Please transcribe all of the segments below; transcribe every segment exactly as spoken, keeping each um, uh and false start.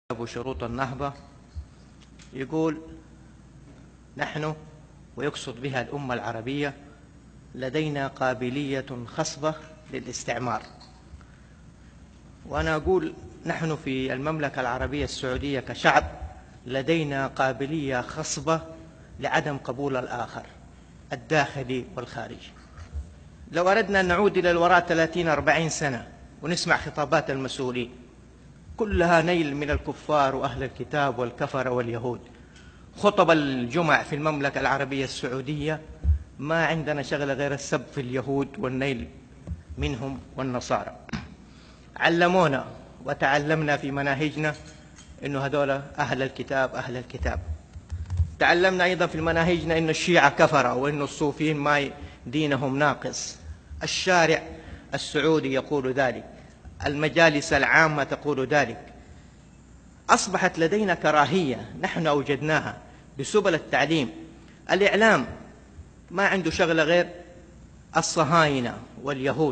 وشروط النهضة يقول: نحن، ويقصد بها الأمة العربية، لدينا قابلية خصبة للاستعمار. وأنا أقول: نحن في المملكة العربية السعودية كشعب لدينا قابلية خصبة لعدم قبول الآخر الداخلي والخارجي. لو أردنا أن نعود إلى الوراء ثلاثين أربعين سنة ونسمع خطابات المسؤولين كلها نيل من الكفار وأهل الكتاب والكفر واليهود، خطب الجمع في المملكة العربية السعودية ما عندنا شغلة غير السب في اليهود والنيل منهم والنصارى. علمونا وتعلمنا في مناهجنا إنه هذول أهل الكتاب أهل الكتاب. تعلمنا أيضا في مناهجنا إن الشيعة كفرة وإن الصوفيين ما دينهم ناقص. الشارع السعودي يقول ذلك، المجالس العامة تقول ذلك. أصبحت لدينا كراهية نحن أوجدناها بسبل التعليم. الإعلام ما عنده شغلة غير الصهاينة واليهود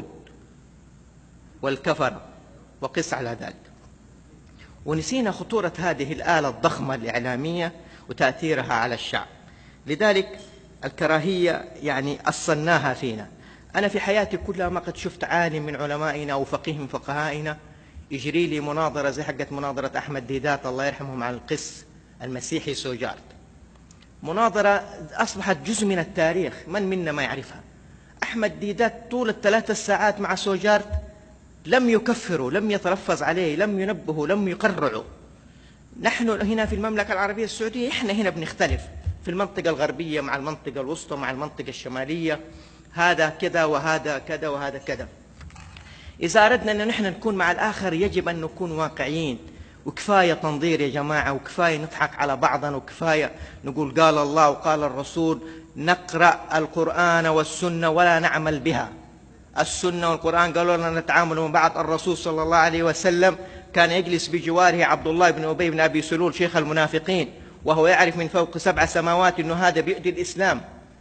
والكفرة وقس على ذلك، ونسينا خطورة هذه الآلة الضخمة الإعلامية وتأثيرها على الشعب. لذلك الكراهية يعني أصلناها فينا. أنا في حياتي كلها ما قد شفت عالم من علمائنا أو فقيه من فقهائنا يجري لي مناظرة زي حقت مناظرة أحمد ديدات الله يرحمه مع القس المسيحي سوجارت. مناظرة أصبحت جزء من التاريخ، من منا ما يعرفها. أحمد ديدات طول الثلاث ساعات مع سوجارت لم يكفروا، لم يتلفظ عليه، لم ينبهوا، لم يقرعوا. نحن هنا في المملكة العربية السعودية إحنا هنا بنختلف في المنطقة الغربية مع المنطقة الوسطى مع المنطقة الشمالية، هذا كذا وهذا كذا وهذا كذا. إذا أردنا أن نحن نكون مع الآخر يجب أن نكون واقعيين، وكفاية تنظير يا جماعة، وكفاية نضحك على بعضنا، وكفاية نقول قال الله وقال الرسول. نقرأ القرآن والسنة ولا نعمل بها. السنة والقرآن قالوا لنا نتعامل مع بعض. الرسول صلى الله عليه وسلم كان يجلس بجواره عبد الله بن أبي بن أبي سلول شيخ المنافقين وهو يعرف من فوق سبع سماوات أنه هذا بيؤذي الإسلام.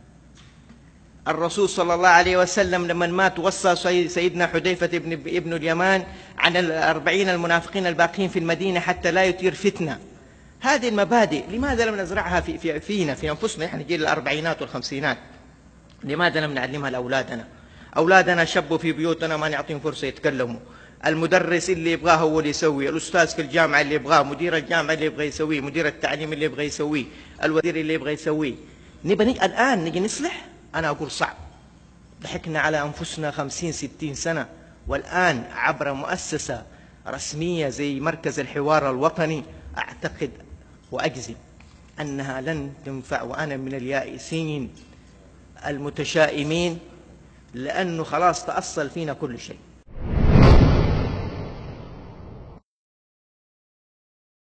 الرسول صلى الله عليه وسلم لما مات وصى سيدنا حذيفة بن ابن اليمان عن الأربعين المنافقين الباقين في المدينة حتى لا يثير فتنة. هذه المبادئ لماذا لم نزرعها في في فينا في أنفسنا؟ إحنا جيل الأربعينات والخمسينات، لماذا لم نعلمها لأولادنا؟ أولادنا شبوا في بيوتنا ما نعطيهم فرصة يتكلموا. المدرس اللي يبغاه هو اللي يسويه، الأستاذ في الجامعة اللي يبغاه، مدير الجامعة اللي يبغى يسويه، مدير التعليم اللي يبغى يسويه، الوزير اللي يبغى يسويه. نبى الآن نجي نصلح؟ أنا أقول صعب. ضحكنا على أنفسنا خمسين ستين سنة، والآن عبر مؤسسة رسمية زي مركز الحوار الوطني أعتقد وأجزم أنها لن تنفع. وأنا من اليائسين المتشائمين، لأنه خلاص تأصل فينا كل شيء.